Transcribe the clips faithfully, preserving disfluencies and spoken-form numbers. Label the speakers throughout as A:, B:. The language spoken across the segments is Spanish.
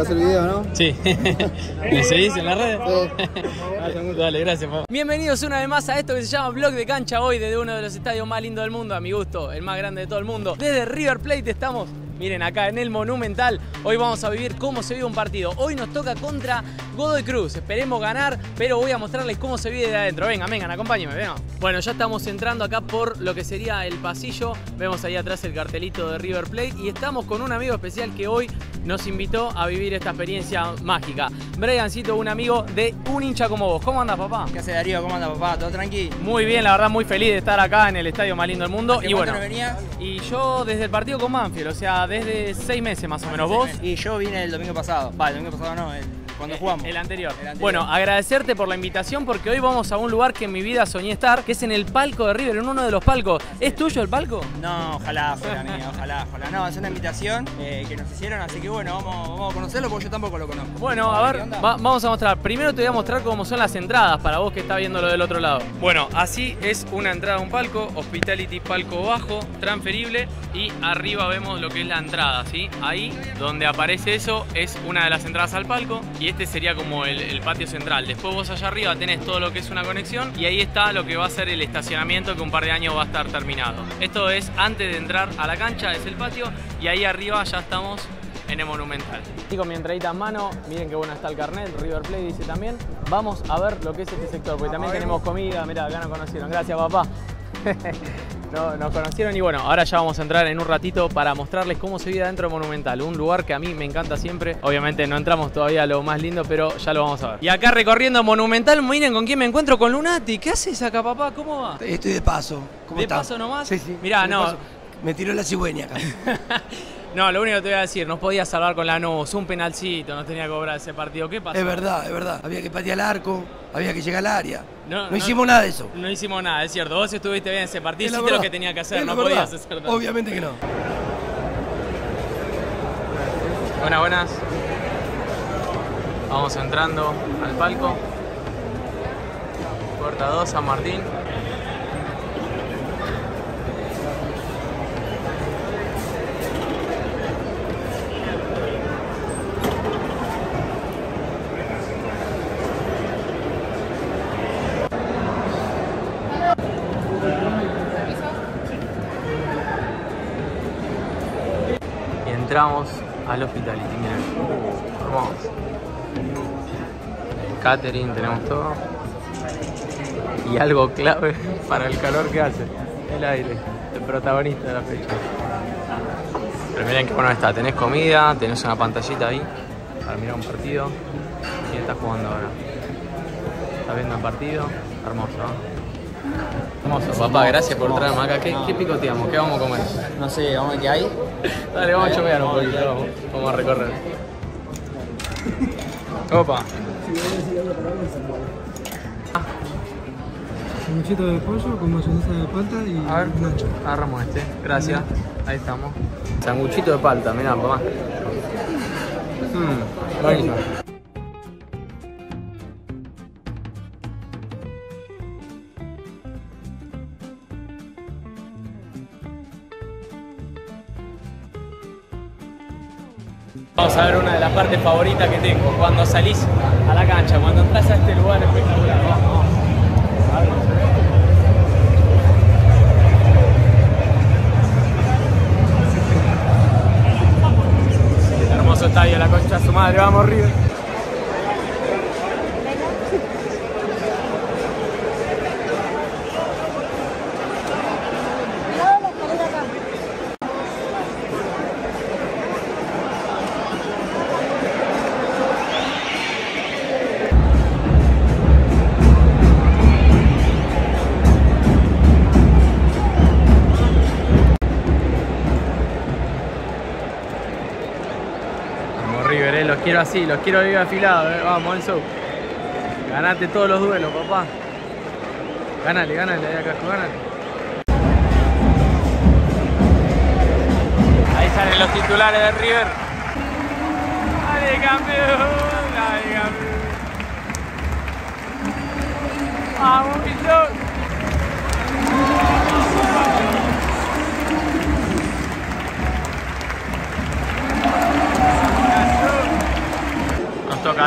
A: el video, ¿no?
B: Sí. ¿Me seguís en las redes?
A: Sí.
B: Dale, gracias, papá. Bienvenidos una vez más a esto que se llama Vlog de Cancha, hoy desde uno de los estadios más lindos del mundo, a mi gusto, el más grande de todo el mundo. Desde River Plate estamos, miren, acá en el Monumental. Hoy vamos a vivir cómo se vive un partido. Hoy nos toca contra Godoy Cruz. Esperemos ganar, pero voy a mostrarles cómo se vive de adentro. Vengan, vengan, acompáñenme, vengan. Bueno, ya estamos entrando acá por lo que sería el pasillo. Vemos ahí atrás el cartelito de River Plate y estamos con un amigo especial que hoy nos invitó a vivir esta experiencia mágica. Briancito, un amigo de un hincha como vos. ¿Cómo andas, papá?
C: ¿Qué hace, Darío? ¿Cómo andas, papá? ¿Todo tranqui?
B: Muy bien, la verdad muy feliz de estar acá en el estadio más lindo del mundo.
C: ¿Qué
B: y bueno,
C: no venías?
B: Y yo desde el partido con Banfield, o sea, desde seis meses más o menos. ¿Vos?
C: Y yo vine el domingo pasado. Va, el domingo pasado no, el, cuando jugamos.
B: El anterior.
C: el anterior.
B: Bueno, agradecerte por la invitación porque hoy vamos a un lugar que en mi vida soñé estar, que es en el palco de River, en uno de los palcos. ¿Es tuyo el palco?
C: No, ojalá fuera mía, ojalá, ojalá. No, es una invitación eh, que nos hicieron, así que bueno, vamos, vamos a conocerlo porque yo tampoco lo conozco.
B: Bueno, a ver, va, vamos a mostrar. Primero te voy a mostrar cómo son las entradas para vos que estás viendo lo del otro lado. Bueno, así es una entrada a un palco, Hospitality palco bajo, transferible, y arriba vemos lo que es la entrada, ¿sí? Ahí donde aparece eso es una de las entradas al palco y este sería como el, el patio central. Después vos allá arriba tenés todo lo que es una conexión y ahí está lo que va a ser el estacionamiento que un par de años va a estar terminado. Esto es antes de entrar a la cancha, es el patio, y ahí arriba ya estamos en el Monumental. Y con mi entradita en mano, miren qué bueno está el carnet, River Plate dice también. Vamos a ver lo que es este sector, porque también tenemos comida. Mirá, acá nos conocieron. Gracias, papá. No, nos conocieron y bueno, ahora ya vamos a entrar en un ratito para mostrarles cómo se vive dentro del Monumental. Un lugar que a mí me encanta siempre. Obviamente no entramos todavía a lo más lindo, pero ya lo vamos a ver. Y acá recorriendo Monumental, miren con quién me encuentro, con Lunati. ¿Qué haces acá, papá? ¿Cómo va?
D: Estoy de paso. ¿Cómo
B: ¿De
D: estás?
B: paso nomás?
D: Sí, sí.
B: Mirá,
D: de
B: no.
D: paso. Me tiró la cigüeña acá.
B: No, lo único que te voy a decir, nos podía salvar con Lanús, un penalcito, nos tenía que cobrar ese partido. ¿Qué pasó?
D: Es verdad, es verdad. Había que patear el arco, había que llegar al área.
B: No,
D: No,
B: no
D: hicimos nada de eso.
B: No hicimos nada, es cierto. Vos estuviste bien en ese partido,
D: Es la
B: hiciste lo
D: verdad.
B: que tenía que hacer,
D: Es la
B: no
D: verdad.
B: podías hacer nada.
D: Obviamente que no.
B: Buenas, buenas. Vamos entrando al palco. Puerta dos, San Martín. Y entramos al Hospitality, miren. Vamos. Catering, tenemos todo. Y algo clave para el calor que hace, el aire, el protagonista de la fecha. Pero miren qué bueno está, tenés comida, tenés una pantallita ahí para mirar un partido. ¿Quién está jugando ahora? ¿Está viendo el partido? Hermoso, ¿no? Hermoso, papá, gracias por traerme acá. ¿Qué, ¿Qué picoteamos? ¿Qué vamos a comer?
C: No sé, vamos a ver qué hay.
B: Dale, vamos a chomear un poquito, vamos, vamos a recorrer. Opa.
A: Sanguchito de pollo con mayonesa de palta y
B: A ver,
A: nacho.
B: agarramos este, gracias. Ahí estamos. Sanguchito de palta, mirá, papá. Mmm, buenísimo. Vamos a ver una de las partes favoritas que tengo, cuando salís a la cancha, cuando entras a este lugar espectacular. Vamos, vamos. A ver. Hermoso estadio, la concha de su madre, vamos River. River, eh, los quiero así, los quiero bien afilados, eh. Vamos, Enzo. Ganate todos los duelos, papá. Gánale, gánale, ahí acá, gánale. Ahí salen los titulares de River. ¡Dale, campeón! ¡Dale, campeón! ¡Vamos, Millón!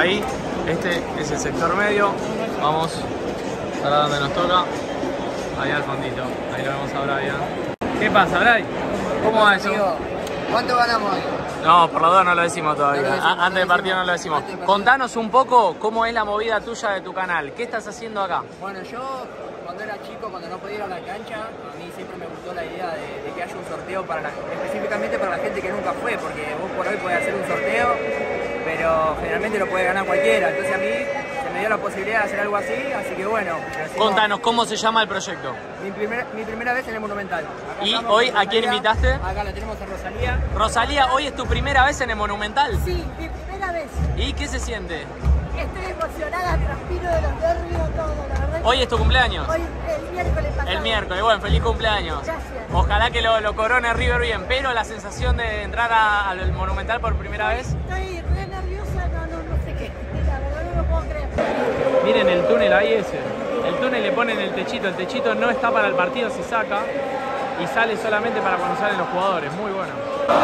B: ahí. Este es el sector medio. Vamos para donde nos toca. Ahí al fondito. Ahí lo vemos a Brian. ¿Qué pasa, Brian? ¿Cómo va eso?
C: ¿Cuánto ganamos hoy?
B: No, por la duda no lo decimos todavía.
C: No lo decimos,
B: A- Antes del
C: no lo
B: partido no lo decimos.
C: decimos.
B: Contanos un poco cómo es la movida tuya de tu canal. ¿Qué estás haciendo acá?
C: Bueno, yo cuando era chico, cuando no podía ir a la cancha, a mí siempre me gustó la idea de, de que haya un sorteo para la, específicamente para la gente que nunca fue, porque vos por hoy podés hacer un sorteo, pero generalmente lo puede ganar cualquiera. Entonces a mí se me dio la posibilidad de hacer algo así, así que bueno. decimos,
B: Contanos cómo se llama el proyecto.
C: Mi, primer, mi primera vez en el Monumental. Acá
B: ¿Y
C: estamos
B: hoy
C: con
B: a quién
C: Rosalía.
B: invitaste?
C: Acá la tenemos a Rosalía.
B: Rosalía, hoy es tu primera vez en el Monumental.
E: Sí, mi primera vez.
B: ¿Y qué se siente?
E: Estoy emocionada, transpiro de los nervios, todo, la verdad.
B: Hoy es tu cumpleaños.
E: Hoy, el miércoles pasado.
B: El miércoles, bueno, feliz cumpleaños.
E: Gracias.
B: Ojalá que lo, lo corone River bien, pero la sensación de entrar a- al Monumental por primera vez.
E: Estoy re nerviosa, no, no, no sé qué. La verdad no lo puedo creer.
B: Miren el túnel ahí ese. El túnel le ponen el techito, el techito no está para el partido, se saca y sale solamente para cuando salen los jugadores. Muy bueno.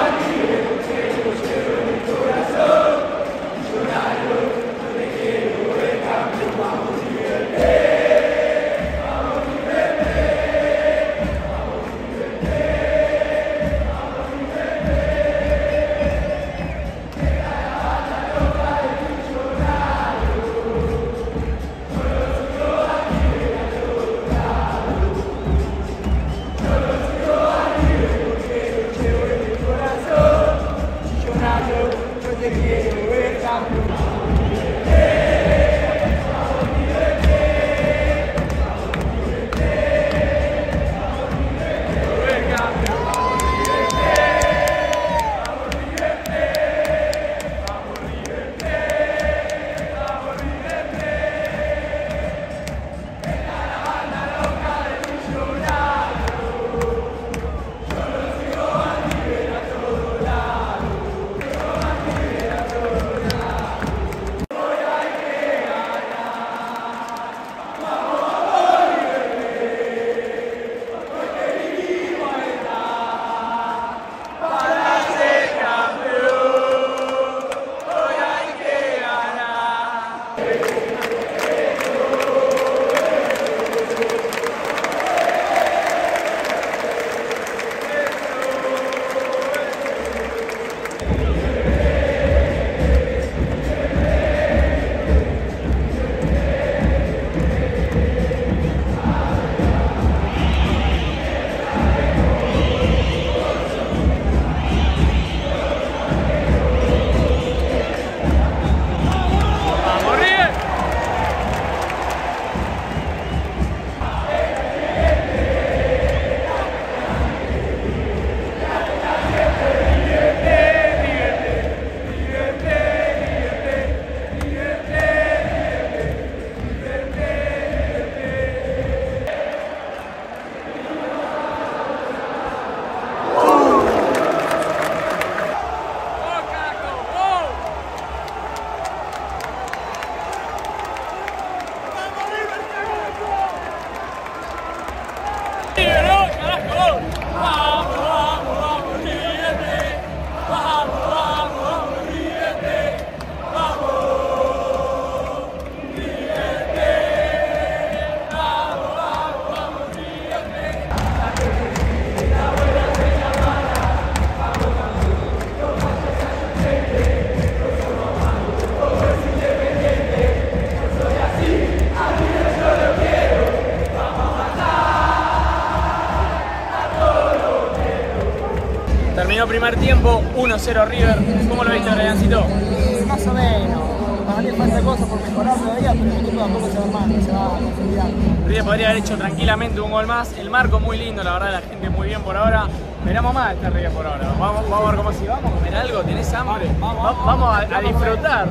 B: Terminó primer tiempo, uno cero River. ¿Cómo lo viste, Briancito?
C: Más o menos. Para mí falta cosas por mejorar todavía, pero el equipo tampoco se va mal, se va consolidando.
B: River podría haber hecho tranquilamente un gol más. El marco muy lindo, la verdad, la gente muy bien por ahora. Esperamos más este River por ahora. Vamos, vamos a ver cómo si vamos a comer algo. ¿Tenés hambre?
C: Vamos,
B: Va-
C: vamos,
B: vamos a, a
C: vamos,
B: disfrutar.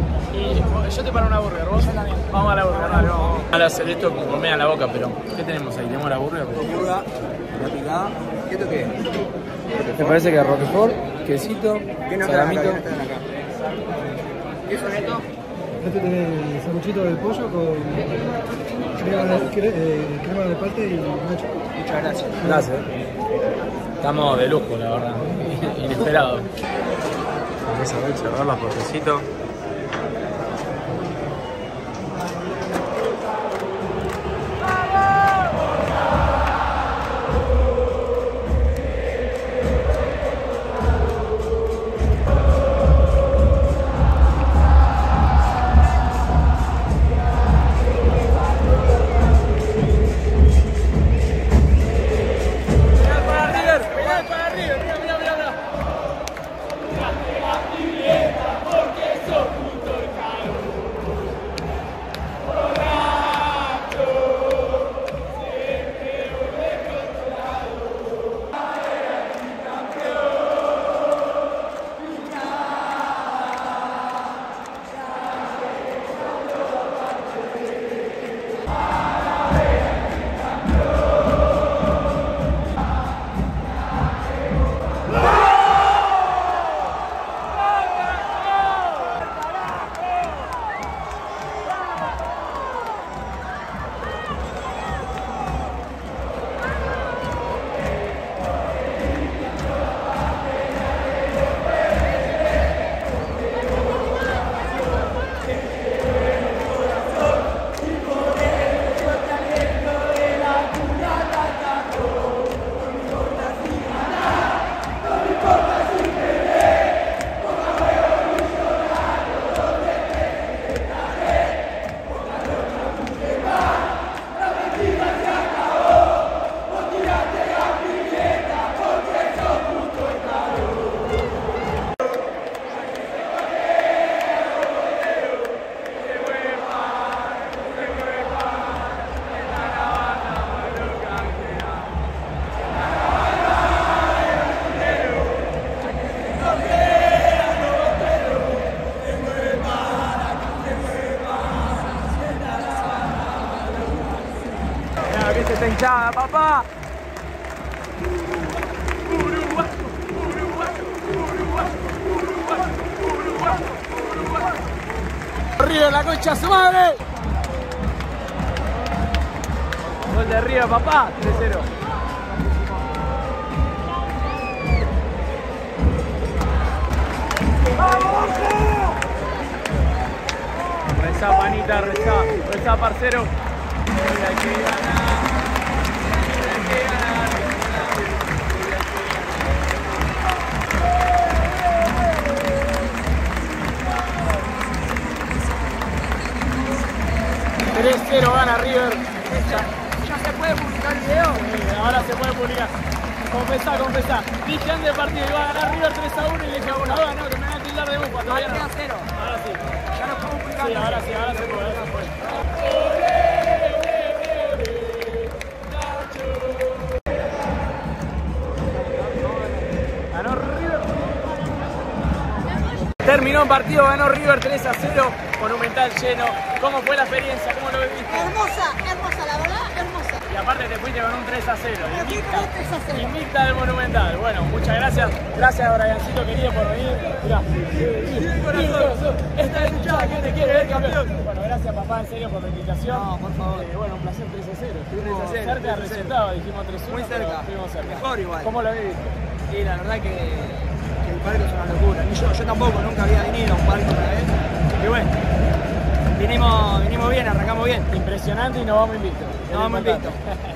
B: Y yo te paro una burger, ¿vos? Vamos a la burger, dale, vamos. Al hacer esto con comida en la boca, pero ¿qué tenemos ahí? ¿Tenemos la burger?
C: Ayuda, la picada. ¿Qué toqué?
A: Me parece que Roquefort, quesito,
C: ¿Qué no traen acá? ¿Qué no traen acá? ¿Qué son estos?
A: Este tiene sanguchito de pollo con crema de, cre- eh, crema de palta y nacho.
C: Muchas gracias.
B: Gracias. Estamos de lujo, la verdad. Inesperado. Vamos a ver, cerrar la portecito. hinchada, papá. Uruguay, Uruguay, Uruguay, Uruguay, Uruguay, Uruguay. River, la concha a su madre. Gol de River, papá, tres cero. Rezá, panita, rezá, rezá, parcero. Hoy hay que ganar, hoy hay que ganar, hoy hay que ganar. tres cero gana River.
C: ¿Ya se puede publicar el video?
B: Sí, ahora se puede publicar. Confesá, confesá. Dije antes del partido iba a ganar River tres a uno y le dije, bueno, no, no, que me van a tildar de upa, todavía no.
C: tres a cero.
B: Ahora sí.
C: Ya no podemos publicar.
B: Sí, ahora sí, ahora se puede, ahora se puede. Ganó River. Terminó el partido, ganó River tres a cero, Monumental lleno. ¿Cómo fue la experiencia? ¿Cómo lo viviste?
E: Hermosa, hermosa, la verdad, hermosa.
B: Y aparte te fuiste con un tres a cero.
E: Me fui con un tres a cero.
B: Invicta del Monumental. Bueno, muchas gracias. Gracias, Briancito querido, por venir. Mirá. Sí, corazón. Esta es hinchada que te quiere ver campeón. Bueno, gracias, papá, en serio, por la invitación.
C: No, por favor.
B: Eh, bueno, un placer, tres a cero. Estuvimos
C: tres a cero,
B: cerca del resultado, dijimos tres a uno.
C: Muy cerca.
B: Estuvimos cerca.
C: Mejor igual.
B: ¿Cómo lo viviste?
C: Sí, la verdad que, que el palco es una locura. Ni yo, yo tampoco, nunca había venido a un palco una vez. Y bueno, vinimos, vinimos bien, arrancamos bien.
B: Impresionante y nos vamos invictos.
C: Nos vamos invictos.